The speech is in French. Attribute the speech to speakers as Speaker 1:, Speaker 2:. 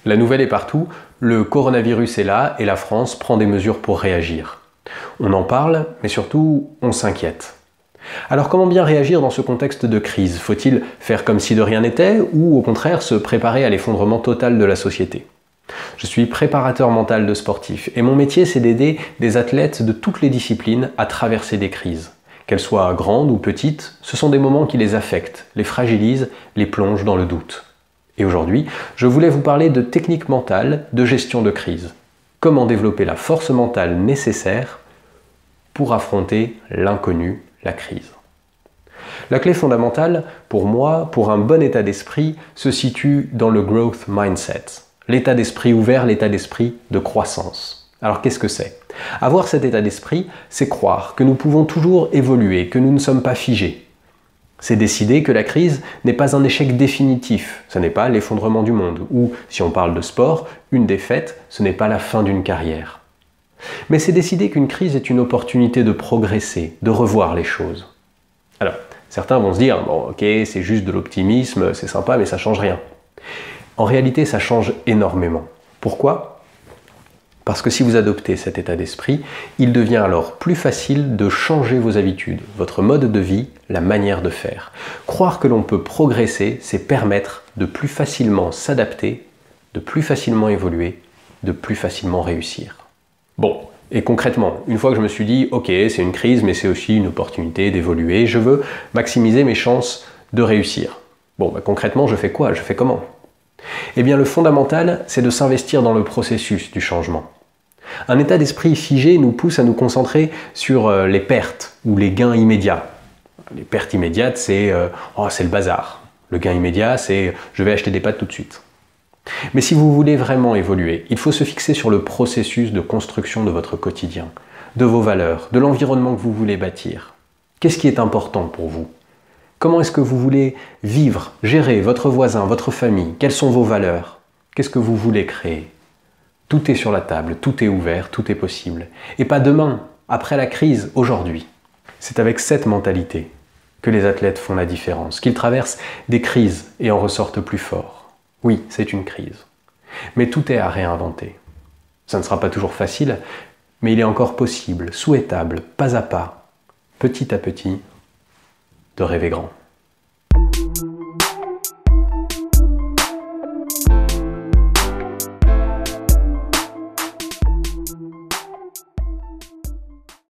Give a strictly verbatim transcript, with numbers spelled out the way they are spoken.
Speaker 1: La nouvelle est partout, le coronavirus est là et la France prend des mesures pour réagir. On en parle, mais surtout, on s'inquiète. Alors comment bien réagir dans ce contexte de crise? Faut-il faire comme si de rien n'était ou au contraire se préparer à l'effondrement total de la société? Je suis préparateur mental de sportifs et mon métier c'est d'aider des athlètes de toutes les disciplines à traverser des crises. Qu'elles soient grandes ou petites, ce sont des moments qui les affectent, les fragilisent, les plongent dans le doute. Et aujourd'hui, je voulais vous parler de techniques mentales de gestion de crise. Comment développer la force mentale nécessaire pour affronter l'inconnu, la crise. La clé fondamentale, pour moi, pour un bon état d'esprit, se situe dans le growth mindset. L'état d'esprit ouvert, l'état d'esprit de croissance. Alors qu'est-ce que c'est? Avoir cet état d'esprit, c'est croire que nous pouvons toujours évoluer, que nous ne sommes pas figés. C'est décider que la crise n'est pas un échec définitif, ce n'est pas l'effondrement du monde, ou, si on parle de sport, une défaite, ce n'est pas la fin d'une carrière. Mais c'est décider qu'une crise est une opportunité de progresser, de revoir les choses. Alors, certains vont se dire, bon ok, c'est juste de l'optimisme, c'est sympa, mais ça change rien. En réalité, ça change énormément. Pourquoi? Parce que si vous adoptez cet état d'esprit, il devient alors plus facile de changer vos habitudes, votre mode de vie, la manière de faire. Croire que l'on peut progresser, c'est permettre de plus facilement s'adapter, de plus facilement évoluer, de plus facilement réussir. Bon, et concrètement, une fois que je me suis dit, ok, c'est une crise, mais c'est aussi une opportunité d'évoluer, je veux maximiser mes chances de réussir. Bon, bah, concrètement, je fais quoi? Je fais comment? Eh bien, le fondamental, c'est de s'investir dans le processus du changement. Un état d'esprit figé nous pousse à nous concentrer sur euh, les pertes ou les gains immédiats. Les pertes immédiates, c'est euh, oh, c'est le bazar. Le gain immédiat, c'est je vais acheter des pâtes tout de suite. Mais si vous voulez vraiment évoluer, il faut se fixer sur le processus de construction de votre quotidien, de vos valeurs, de l'environnement que vous voulez bâtir. Qu'est-ce qui est important pour vous? Comment est-ce que vous voulez vivre, gérer votre voisin, votre famille? Quelles sont vos valeurs? Qu'est-ce que vous voulez créer? Tout est sur la table, tout est ouvert, tout est possible. Et pas demain, après la crise, aujourd'hui. C'est avec cette mentalité que les athlètes font la différence, qu'ils traversent des crises et en ressortent plus forts. Oui, c'est une crise. Mais tout est à réinventer. Ça ne sera pas toujours facile, mais il est encore possible, souhaitable, pas à pas, petit à petit, de rêver grand.